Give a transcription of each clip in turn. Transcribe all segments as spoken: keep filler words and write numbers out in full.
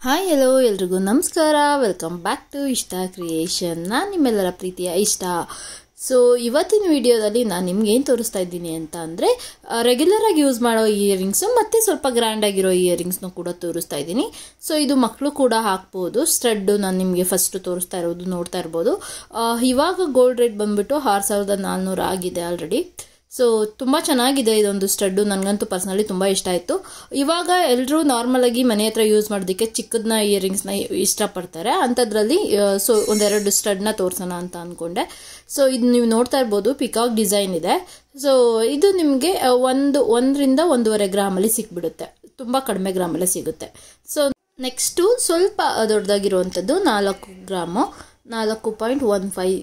Hi hello ಎಲ್ರಿಗೂ ನಮಸ್ಕಾರ. Welcome back to Ishta creation. ನಾನು ನಿಮ್ಮೆಲ್ಲರ ಪ್ರೀತಿಯ ಇಷ್ಟ. ಸೊ ಇವತ್ತಿನ ವಿಡಿಯೋದಲ್ಲಿ ನಾನು ನಿಮ್ಗೆ ಏನು ತೋರಿಸ್ತಾ ಇದ್ದೀನಿ ಅಂತ ಅಂದರೆ ರೆಗ್ಯುಲರ್ ಆಗಿ ಯೂಸ್ ಮಾಡೋ ಇಯರಿಂಗ್ಸು ಮತ್ತು ಸ್ವಲ್ಪ ಗ್ರ್ಯಾಂಡ್ ಆಗಿರೋ ಇಯರಿಂಗ್ಸ್ನು ಕೂಡ ತೋರಿಸ್ತಾ ಇದ್ದೀನಿ. ಸೊ ಇದು ಮಕ್ಕಳು ಕೂಡ ಹಾಕ್ಬೋದು. ಸ್ಟಡ್ಡು ನಾನು ನಿಮಗೆ ಫಸ್ಟ್ ತೋರಿಸ್ತಾ ಇರೋದು ನೋಡ್ತಾ ಇರ್ಬೋದು. ಇವಾಗ ಗೋಲ್ಡ್ ರೇಟ್ ಬಂದ್ಬಿಟ್ಟು ಆರು ಸಾವಿರದ ನಾಲ್ನೂರು ಆಗಿದೆ ಆಲ್ರೆಡಿ. ಸೊ ತುಂಬ ಚೆನ್ನಾಗಿದೆ ಇದೊಂದು ಸ್ಟಡ್ಡು. ನನಗಂತೂ ಪರ್ಸ್ನಲಿ ತುಂಬ ಇಷ್ಟ ಆಯಿತು. ಇವಾಗ ಎಲ್ಲರೂ ನಾರ್ಮಲಾಗಿ ಮನೆ ಹತ್ರ ಯೂಸ್ ಮಾಡೋದಕ್ಕೆ ಚಿಕ್ಕದನ್ನ ಇಯರಿಂಗ್ಸ್ನ ಇಷ್ಟಪಡ್ತಾರೆ. ಅಂಥದ್ರಲ್ಲಿ ಸೊ ಒಂದೆರಡು ಸ್ಟಡ್ನ ತೋರಿಸೋಣ ಅಂತ ಅಂದ್ಕೊಂಡೆ. ಸೊ ಇದು ನೀವು ನೋಡ್ತಾ ಇರ್ಬೋದು, ಪಿಕಾಕ್ ಡಿಸೈನ್ ಇದೆ. ಸೊ ಇದು ನಿಮಗೆ ಒಂದು ಒಂದರಿಂದ ಒಂದೂವರೆ ಗ್ರಾಮಲ್ಲಿ ಸಿಕ್ಬಿಡುತ್ತೆ. ತುಂಬ ಕಡಿಮೆ ಗ್ರಾಮಲ್ಲೇ ಸಿಗುತ್ತೆ. ಸೊ ನೆಕ್ಸ್ಟು ಸ್ವಲ್ಪ ದೊಡ್ಡದಾಗಿರುವಂಥದ್ದು ನಾಲ್ಕು ಗ್ರಾಮು ನಾಲ್ಕು ಪಾಯಿಂಟ್ ಒನ್ ಫೈವ್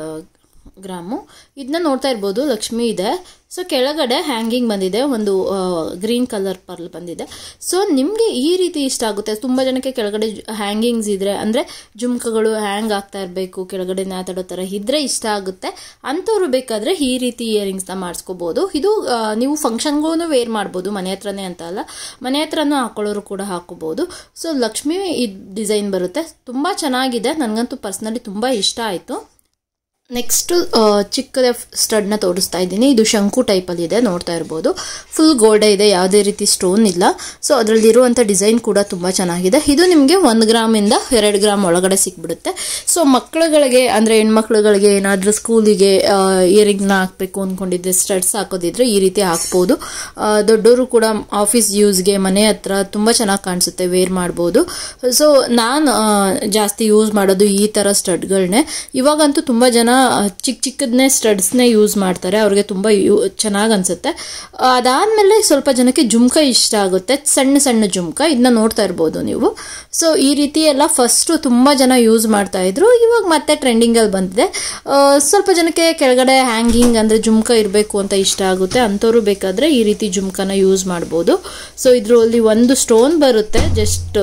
ಗ್ರಾಮು. ಇದನ್ನ ನೋಡ್ತಾ ಇರ್ಬೋದು, ಲಕ್ಷ್ಮಿ ಇದೆ. ಸೊ ಕೆಳಗಡೆ ಹ್ಯಾಂಗಿಂಗ್ ಬಂದಿದೆ, ಒಂದು ಗ್ರೀನ್ ಕಲರ್ ಪರ್ಲ್ ಬಂದಿದೆ. ಸೊ ನಿಮಗೆ ಈ ರೀತಿ ಇಷ್ಟ ಆಗುತ್ತೆ. ತುಂಬ ಜನಕ್ಕೆ ಕೆಳಗಡೆ ಹ್ಯಾಂಗಿಂಗ್ಸ್ ಇದ್ರೆ ಅಂದರೆ ಜುಮ್ಕಗಳು ಹ್ಯಾಂಗ್ ಆಗ್ತಾ ಇರಬೇಕು, ಕೆಳಗಡೆ ನೇತಾಡೋ ಥರ ಇದ್ರೆ ಇಷ್ಟ ಆಗುತ್ತೆ. ಅಂಥವ್ರು ಬೇಕಾದರೆ ಈ ರೀತಿ ಇಯರಿಂಗ್ಸ್ನ ಮಾಡಿಸ್ಕೋಬೋದು. ಇದು ನೀವು ಫಂಕ್ಷನ್ಗೂ ವೇರ್ ಮಾಡ್ಬೋದು, ಮನೆ ಹತ್ರನೇ ಅಂತ ಅಲ್ಲ, ಮನೆ ಹತ್ರನೂ ಹಾಕೊಳ್ಳೋರು ಕೂಡ ಹಾಕೋಬೋದು. ಸೊ ಲಕ್ಷ್ಮಿ ಈ ಡಿಸೈನ್ ಬರುತ್ತೆ, ತುಂಬ ಚೆನ್ನಾಗಿದೆ. ನನಗಂತೂ ಪರ್ಸ್ನಲಿ ತುಂಬ ಇಷ್ಟ ಆಯಿತು. ನೆಕ್ಸ್ಟು ಚಿಕ್ಕದ ಸ್ಟಡ್ನ ತೋರಿಸ್ತಾ ಇದ್ದೀನಿ. ಇದು ಶಂಕು ಟೈಪಲ್ಲಿ ಇದೆ, ನೋಡ್ತಾ ಇರ್ಬೋದು. ಫುಲ್ ಗೋಲ್ಡೇ ಇದೆ, ಯಾವುದೇ ರೀತಿ ಸ್ಟೋನ್ ಇಲ್ಲ. ಸೊ ಅದರಲ್ಲಿರುವಂಥ ಡಿಸೈನ್ ಕೂಡ ತುಂಬ ಚೆನ್ನಾಗಿದೆ. ಇದು ನಿಮಗೆ ಒಂದು ಗ್ರಾಮಿಂದ ಎರಡು ಗ್ರಾಮ್ ಒಳಗಡೆ ಸಿಕ್ಬಿಡುತ್ತೆ. ಸೊ ಮಕ್ಕಳುಗಳಿಗೆ ಅಂದರೆ ಹೆಣ್ಮಕ್ಳುಗಳಿಗೆ ಏನಾದರೂ ಸ್ಕೂಲಿಗೆ ಇಯರಿಂಗ್ನ ಹಾಕಬೇಕು ಅಂದ್ಕೊಂಡಿದ್ದೆ, ಸ್ಟಡ್ಸ್ ಹಾಕೋದಿದ್ರೆ ಈ ರೀತಿ ಹಾಕ್ಬೋದು. ದೊಡ್ಡವರು ಕೂಡ ಆಫೀಸ್ ಯೂಸ್ಗೆ ಮನೆ ಹತ್ರ ತುಂಬ ಚೆನ್ನಾಗಿ ಕಾಣಿಸುತ್ತೆ, ವೇರ್ ಮಾಡ್ಬೋದು. ಸೊ ನಾನು ಜಾಸ್ತಿ ಯೂಸ್ ಮಾಡೋದು ಈ ಥರ ಸ್ಟಡ್ಗಳನ್ನೇ. ಇವಾಗಂತೂ ತುಂಬ ಜನ ಚಿಕ್ಕ ಚಿಕ್ಕದನ್ನೇ ಸ್ಟಡ್ಸ್ನೇ ಯೂಸ್ ಮಾಡ್ತಾರೆ, ಅವ್ರಿಗೆ ತುಂಬ ಯೂ ಚೆನ್ನಾಗಿ ಅನಿಸುತ್ತೆ. ಅದಾದಮೇಲೆ ಸ್ವಲ್ಪ ಜನಕ್ಕೆ ಜುಮ್ಕ ಇಷ್ಟ ಆಗುತ್ತೆ, ಸಣ್ಣ ಸಣ್ಣ ಜುಮ್ಕ. ಇದನ್ನ ನೋಡ್ತಾ ಇರ್ಬೋದು ನೀವು. ಸೊ ಈ ರೀತಿ ಎಲ್ಲ ಫಸ್ಟು ತುಂಬ ಜನ ಯೂಸ್ ಮಾಡ್ತಾ ಇದ್ರು, ಇವಾಗ ಮತ್ತೆ ಟ್ರೆಂಡಿಂಗಲ್ಲಿ ಬಂದಿದೆ. ಸ್ವಲ್ಪ ಜನಕ್ಕೆ ಕೆಳಗಡೆ ಹ್ಯಾಂಗಿಂಗ್ ಅಂದರೆ ಜುಮ್ಕ ಇರಬೇಕು ಅಂತ ಇಷ್ಟ ಆಗುತ್ತೆ. ಅಂಥವ್ರು ಬೇಕಾದರೆ ಈ ರೀತಿ ಜುಮ್ಕನ ಯೂಸ್ ಮಾಡ್ಬೋದು. ಸೊ ಇದರಲ್ಲಿ ಒಂದು ಸ್ಟೋನ್ ಬರುತ್ತೆ, ಜಸ್ಟ್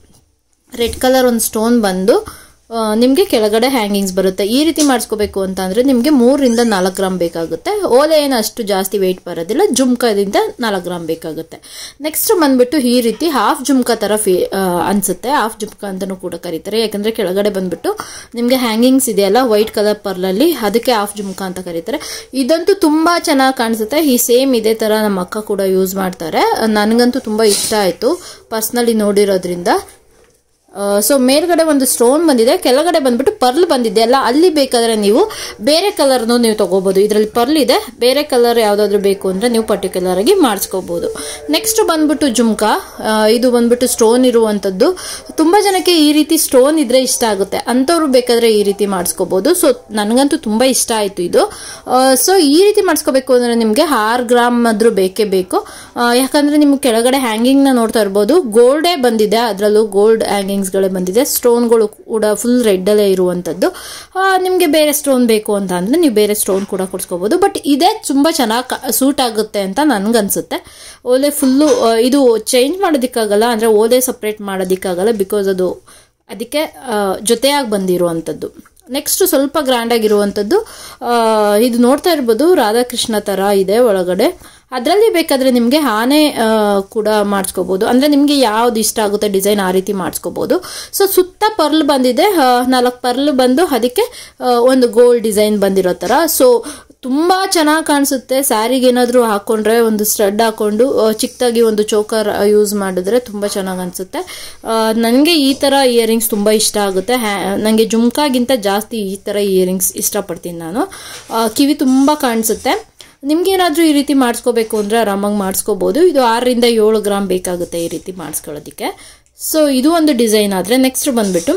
ರೆಡ್ ಕಲರ್ ಒಂದು ಸ್ಟೋನ್ ಬಂದು ನಿಮಗೆ ಕೆಳಗಡೆ ಹ್ಯಾಂಗಿಂಗ್ಸ್ ಬರುತ್ತೆ. ಈ ರೀತಿ ಮಾಡಿಸ್ಕೋಬೇಕು ಅಂತ ಅಂದರೆ ನಿಮಗೆ ಮೂರರಿಂದ ನಾಲ್ಕು ಗ್ರಾಮ್ ಬೇಕಾಗುತ್ತೆ. ಓಲೆ ಏನು ಅಷ್ಟು ಜಾಸ್ತಿ ವೆಯ್ಟ್ ಬರೋದಿಲ್ಲ, ಜುಮ್ಕದಿಂದ ನಾಲ್ಕು ಗ್ರಾಮ್ ಬೇಕಾಗುತ್ತೆ. ನೆಕ್ಸ್ಟ್ ಬಂದ್ಬಿಟ್ಟು ಈ ರೀತಿ ಹಾಫ್ ಜುಮ್ಕ ಥರ ಫೀ ಅನಿಸುತ್ತೆ. ಹಾಫ್ ಜುಮ್ಕ ಅಂತಲೂ ಕೂಡ ಕರೀತಾರೆ, ಯಾಕಂದರೆ ಕೆಳಗಡೆ ಬಂದ್ಬಿಟ್ಟು ನಿಮಗೆ ಹ್ಯಾಂಗಿಂಗ್ಸ್ ಇದೆಯಲ್ಲ ವೈಟ್ ಕಲರ್ ಪರ್ಲಲ್ಲಿ, ಅದಕ್ಕೆ ಹಾಫ್ ಜುಮ್ಕ ಅಂತ ಕರೀತಾರೆ. ಇದಂತೂ ತುಂಬ ಚೆನ್ನಾಗಿ ಕಾಣಿಸುತ್ತೆ. ಈ ಸೇಮ್ ಇದೇ ಥರ ನಮ್ಮ ಅಕ್ಕ ಕೂಡ ಯೂಸ್ ಮಾಡ್ತಾರೆ. ನನಗಂತೂ ತುಂಬ ಇಷ್ಟ ಆಯಿತು ಪರ್ಸ್ನಲಿ ನೋಡಿರೋದ್ರಿಂದ. ಸೊ ಮೇಲ್ಗಡೆ ಒಂದು ಸ್ಟೋನ್ ಬಂದಿದೆ, ಕೆಳಗಡೆ ಬಂದ್ಬಿಟ್ಟು ಪರ್ಲ್ ಬಂದಿದೆ ಅಲ್ಲ, ಅಲ್ಲಿ ಬೇಕಾದರೆ ನೀವು ಬೇರೆ ಕಲರ್ನು ನೀವು ತಗೋಬಹುದು. ಇದರಲ್ಲಿ ಪರ್ಲ್ ಇದೆ, ಬೇರೆ ಕಲರ್ ಯಾವುದಾದ್ರೂ ಬೇಕು ಅಂದರೆ ನೀವು ಪರ್ಟಿಕ್ಯುಲರ್ ಆಗಿ ಮಾಡಿಸ್ಕೋಬಹುದು. ನೆಕ್ಸ್ಟ್ ಬಂದ್ಬಿಟ್ಟು ಜುಮ್ಕ. ಇದು ಬಂದ್ಬಿಟ್ಟು ಸ್ಟೋನ್ ಇರುವಂಥದ್ದು. ತುಂಬ ಜನಕ್ಕೆ ಈ ರೀತಿ ಸ್ಟೋನ್ ಇದ್ರೆ ಇಷ್ಟ ಆಗುತ್ತೆ, ಅಂಥವ್ರು ಬೇಕಾದರೆ ಈ ರೀತಿ ಮಾಡಿಸ್ಕೋಬಹುದು. ಸೊ ನನಗಂತೂ ತುಂಬ ಇಷ್ಟ ಆಯಿತು ಇದು. ಸೊ ಈ ರೀತಿ ಮಾಡಿಸ್ಕೋಬೇಕು ಅಂದರೆ ನಿಮಗೆ ಆರು ಗ್ರಾಮ್ ಆದ್ರೂ ಬೇಕೇ ಬೇಕು. ಯಾಕಂದರೆ ನಿಮ್ಗೆ ಕೆಳಗಡೆ ಹ್ಯಾಂಗಿಂಗ್ನ ನೋಡ್ತಾ ಇರ್ಬೋದು, ಗೋಲ್ಡೇ ಬಂದಿದೆ, ಅದರಲ್ಲೂ ಗೋಲ್ಡ್ ಹ್ಯಾಂಗಿಂಗ್ಸ್ ಗಳೇ ಬಂದಿದೆ. ಸ್ಟೋನ್ಗಳು ಕೂಡ ಫುಲ್ ರೆಡ್ ಅಲ್ಲೇ ಇರುವಂತದ್ದು. ನಿಮ್ಗೆ ಬೇರೆ ಸ್ಟೋನ್ ಬೇಕು ಅಂತ ಅಂದ್ರೆ ನೀವು ಬೇರೆ ಸ್ಟೋನ್ ಕೂಡ ಕೊಡ್ಸ್ಕೋಬಹುದು. ಬಟ್ ಇದೇ ತುಂಬಾ ಚೆನ್ನಾಗಿ ಸೂಟ್ ಆಗುತ್ತೆ ಅಂತ ನನ್ಗನ್ಸುತ್ತೆ. ಓಲೆ ಫುಲ್ಲು ಇದು ಚೇಂಜ್ ಮಾಡೋದಿಕ್ಕಾಗಲ್ಲ, ಅಂದ್ರೆ ಓಲೆ ಸಪ್ರೇಟ್ ಮಾಡೋದಿಕ್ಕಾಗಲ್ಲ, ಬಿಕಾಸ್ ಅದು ಅದಕ್ಕೆ ಜೊತೆಯಾಗಿ ಬಂದಿರುವಂಥದ್ದು. ನೆಕ್ಸ್ಟ್ ಸ್ವಲ್ಪ ಗ್ರ್ಯಾಂಡ್ ಆಗಿರುವಂಥದ್ದು, ಇದು ನೋಡ್ತಾ ಇರ್ಬೋದು, ರಾಧಾಕೃಷ್ಣ ತರ ಇದೆ ಒಳಗಡೆ. ಅದರಲ್ಲಿ ಬೇಕಾದರೆ ನಿಮಗೆ ಆನೆ ಕೂಡ ಮಾಡಿಸ್ಕೋಬಹುದು. ಅಂದರೆ ನಿಮಗೆ ಯಾವ್ದು ಇಷ್ಟ ಆಗುತ್ತೆ ಡಿಸೈನ್ ಆ ರೀತಿ ಮಾಡಿಸ್ಕೋಬಹುದು. ಸೊ ಸುತ್ತ ಪರ್ಲ್ ಬಂದಿದೆ, ನಾಲ್ಕು ಪರ್ಲ್ ಬಂದು ಅದಕ್ಕೆ ಒಂದು ಗೋಲ್ಡ್ ಡಿಸೈನ್ ಬಂದಿರೋ ಥರ. ಸೊ ತುಂಬ ಚೆನ್ನಾಗಿ ಕಾಣಿಸುತ್ತೆ. ಸ್ಯಾರಿಗೆ ಏನಾದರೂ ಹಾಕೊಂಡ್ರೆ, ಒಂದು ಸ್ಟಡ್ ಹಾಕೊಂಡು ಚಿಕ್ಕದಾಗಿ ಒಂದು ಚೋಕರ್ ಯೂಸ್ ಮಾಡಿದ್ರೆ ತುಂಬ ಚೆನ್ನಾಗಿ ಅನಿಸುತ್ತೆ. ನನಗೆ ಈ ಥರ ಇಯರಿಂಗ್ಸ್ ತುಂಬ ಇಷ್ಟ ಆಗುತ್ತೆ. ನನಗೆ ಜುಮ್ಕಾಗಿಂತ ಜಾಸ್ತಿ ಈ ಥರ ಇಯರಿಂಗ್ಸ್ ಇಷ್ಟಪಡ್ತೀನಿ ನಾನು. ಕಿವಿ ತುಂಬ ಕಾಣಿಸುತ್ತೆ. ನಿಮ್ಗೇನಾದರೂ ಈ ರೀತಿ ಮಾಡಿಸ್ಕೋಬೇಕು ಅಂದರೆ ಆರಾಮಾಗಿ ಮಾಡಿಸ್ಕೋಬೋದು. ಇದು ಆರರಿಂದ ಏಳು ಗ್ರಾಮ್ ಬೇಕಾಗುತ್ತೆ ಈ ರೀತಿ ಮಾಡಿಸ್ಕೊಳ್ಳೋದಕ್ಕೆ. ಸೊ ಇದು ಒಂದು ಡಿಸೈನ್ ಆದರೆ ನೆಕ್ಸ್ಟ್ ಬಂದ್ಬಿಟ್ಟು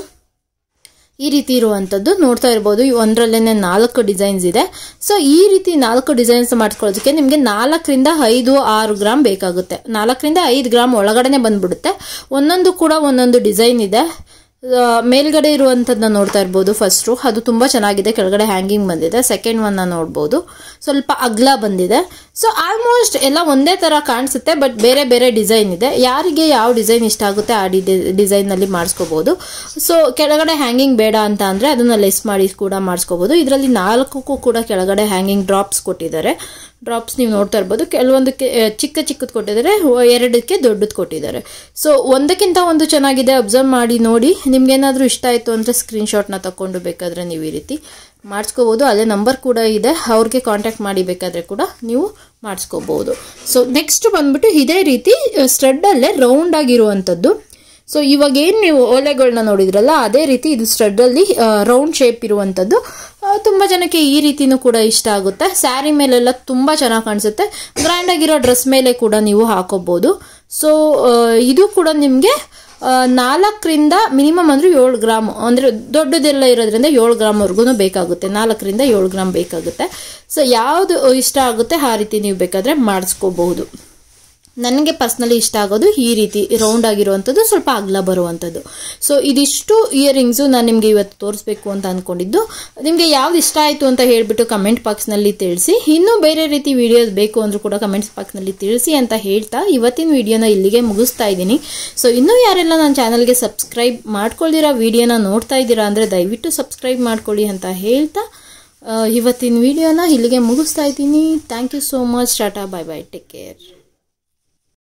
ಈ ರೀತಿ ಇರುವಂಥದ್ದು ನೋಡ್ತಾ ಇರ್ಬೋದು. ಒಂದರಲ್ಲೇ ನಾಲ್ಕು ಡಿಸೈನ್ಸ್ ಇದೆ. ಸೊ ಈ ರೀತಿ ನಾಲ್ಕು ಡಿಸೈನ್ಸ್ ಮಾಡಿಸ್ಕೊಳ್ಳೋದಕ್ಕೆ ನಿಮಗೆ ನಾಲ್ಕರಿಂದ ಐದು ಆರು ಗ್ರಾಮ್ ಬೇಕಾಗುತ್ತೆ. ನಾಲ್ಕರಿಂದ ಐದು ಗ್ರಾಮ್ ಒಳಗಡೆನೆ ಬಂದ್ಬಿಡುತ್ತೆ. ಒಂದೊಂದು ಕೂಡ ಒಂದೊಂದು ಡಿಸೈನ್ ಇದೆ. ಮೇಲ್ಗಡೆ ಇರುವಂಥದ್ದನ್ನ ನೋಡ್ತಾ ಇರ್ಬೋದು. ಫಸ್ಟು ಅದು ತುಂಬ ಚೆನ್ನಾಗಿದೆ, ಕೆಳಗಡೆ ಹ್ಯಾಂಗಿಂಗ್ ಬಂದಿದೆ. ಸೆಕೆಂಡ್ ಒನ್ನ ನೋಡ್ಬೋದು, ಸ್ವಲ್ಪ ಅಗ್ಲ ಬಂದಿದೆ. ಸೊ ಆಲ್ಮೋಸ್ಟ್ ಎಲ್ಲ ಒಂದೇ ಥರ ಕಾಣಿಸುತ್ತೆ, ಬಟ್ ಬೇರೆ ಬೇರೆ ಡಿಸೈನ್ ಇದೆ. ಯಾರಿಗೆ ಯಾವ ಡಿಸೈನ್ ಇಷ್ಟ ಆಗುತ್ತೆ ಆ ಡಿ ಡಿಸೈನಲ್ಲಿ ಮಾಡಿಸ್ಕೋಬೋದು. ಸೊ ಕೆಳಗಡೆ ಹ್ಯಾಂಗಿಂಗ್ ಬೇಡ ಅಂತ ಅಂದರೆ ಅದನ್ನು ಲೆಸ್ ಮಾಡಿ ಕೂಡ ಮಾಡಿಸ್ಕೋಬೋದು. ಇದರಲ್ಲಿ ನಾಲ್ಕಕ್ಕೂ ಕೂಡ ಕೆಳಗಡೆ ಹ್ಯಾಂಗಿಂಗ್ ಡ್ರಾಪ್ಸ್ ಕೊಟ್ಟಿದ್ದಾರೆ. ಡ್ರಾಪ್ಸ್ ನೀವು ನೋಡ್ತಾ ಇರ್ಬೋದು. ಕೆಲವೊಂದಕ್ಕೆ ಚಿಕ್ಕ ಚಿಕ್ಕದು ಕೊಟ್ಟಿದ್ದಾರೆ, ಎರಡಕ್ಕೆ ದೊಡ್ಡದು ಕೊಟ್ಟಿದ್ದಾರೆ. ಸೊ ಒಂದಕ್ಕಿಂತ ಒಂದು ಚೆನ್ನಾಗಿದೆ, ಅಬ್ಸರ್ವ್ ಮಾಡಿ ನೋಡಿ. ನಿಮ್ಗೇನಾದರೂ ಇಷ್ಟ ಆಯಿತು ಅಂದರೆ ಸ್ಕ್ರೀನ್ಶಾಟ್ನ ತಗೊಂಡು ಬೇಕಾದರೆ ನೀವು ಈ ರೀತಿ ಮಾಡಿಸ್ಕೋಬೋದು. ಅಲ್ಲೇ ನಂಬರ್ ಕೂಡ ಇದೆ, ಅವ್ರಿಗೆ ಕಾಂಟ್ಯಾಕ್ಟ್ ಮಾಡಿ ಬೇಕಾದರೆ ಕೂಡ ನೀವು ಮಾಡಿಸ್ಕೋಬೋದು. ಸೊ ನೆಕ್ಸ್ಟ್ ಬಂದ್ಬಿಟ್ಟು ಇದೇ ರೀತಿ ಸ್ಟಡ್ಡಲ್ಲೇ ರೌಂಡ್ ಆಗಿರುವಂಥದ್ದು. ಸೊ ಇವಾಗ ಏನು ನೀವು ಓಲೆಗಳನ್ನ ನೋಡಿದ್ರಲ್ಲ ಅದೇ ರೀತಿ ಇದು ಸ್ಟಡ್ಡಲ್ಲಿ ರೌಂಡ್ ಶೇಪ್ ಇರುವಂಥದ್ದು. ತುಂಬ ಜನಕ್ಕೆ ಈ ರೀತಿನೂ ಕೂಡ ಇಷ್ಟ ಆಗುತ್ತೆ. ಸ್ಯಾರಿ ಮೇಲೆಲ್ಲ ತುಂಬ ಚೆನ್ನಾಗಿ ಕಾಣಿಸುತ್ತೆ. ಗ್ರ್ಯಾಂಡ್ ಆಗಿರೋ ಡ್ರೆಸ್ ಮೇಲೆ ಕೂಡ ನೀವು ಹಾಕೋಬಹುದು. ಸೊ ಇದು ಕೂಡ ನಿಮಗೆ ನಾಲ್ಕರಿಂದ ಮಿನಿಮಮ್ ಅಂದರೆ ಏಳು ಗ್ರಾಮ್ ಅಂದರೆ ದೊಡ್ಡದೆಲ್ಲ ಇರೋದ್ರಿಂದ ಏಳು ಗ್ರಾಮ್ವರೆಗೂ ಬೇಕಾಗುತ್ತೆ. ನಾಲ್ಕರಿಂದ ಏಳು ಗ್ರಾಮ್ ಬೇಕಾಗುತ್ತೆ. ಸೊ ಯಾವುದು ಇಷ್ಟ ಆಗುತ್ತೆ ಆ ರೀತಿ ನೀವು ಬೇಕಾದರೆ ಮಾಡಿಸ್ಕೋಬಹುದು. ನನಗೆ ಪರ್ಸ್ನಲಿ ಇಷ್ಟ ಆಗೋದು ಈ ರೀತಿ ರೌಂಡ್ ಆಗಿರುವಂಥದ್ದು, ಸ್ವಲ್ಪ ಅಗಲ ಬರುವಂಥದ್ದು. ಸೊ ಇದಿಷ್ಟು ಇಯರಿಂಗ್ಸು ನಾನು ನಿಮಗೆ ಇವತ್ತು ತೋರಿಸ್ಬೇಕು ಅಂತ ಅಂದ್ಕೊಂಡಿದ್ದು. ನಿಮಗೆ ಯಾವ್ದು ಇಷ್ಟ ಆಯಿತು ಅಂತ ಹೇಳಿಬಿಟ್ಟು ಕಮೆಂಟ್ ಬಾಕ್ಸ್ನಲ್ಲಿ ತಿಳಿಸಿ. ಇನ್ನೂ ಬೇರೆ ರೀತಿ ವಿಡಿಯೋಸ್ ಬೇಕು ಅಂದರೂ ಕೂಡ ಕಮೆಂಟ್ಸ್ ಬಾಕ್ಸ್ನಲ್ಲಿ ತಿಳಿಸಿ ಅಂತ ಹೇಳ್ತಾ ಇವತ್ತಿನ ವಿಡಿಯೋನ ಇಲ್ಲಿಗೆ ಮುಗಿಸ್ತಾ ಇದ್ದೀನಿ. ಸೊ ಇನ್ನೂ ಯಾರೆಲ್ಲ ನನ್ನ ಚಾನಲ್ಗೆ ಸಬ್ಸ್ಕ್ರೈಬ್ ಮಾಡ್ಕೊಳ್ದಿರೋ ವಿಡಿಯೋನ ನೋಡ್ತಾ ಇದ್ದೀರಾ ಅಂದರೆ ದಯವಿಟ್ಟು ಸಬ್ಸ್ಕ್ರೈಬ್ ಮಾಡ್ಕೊಳ್ಳಿ ಅಂತ ಹೇಳ್ತಾ ಇವತ್ತಿನ ವಿಡಿಯೋನ ಇಲ್ಲಿಗೆ ಮುಗಿಸ್ತಾ ಇದ್ದೀನಿ. Thank you so much. ಟಾಟಾ, ಬೈ ಬೈ, ಟೇಕ್ ಕೇರ್.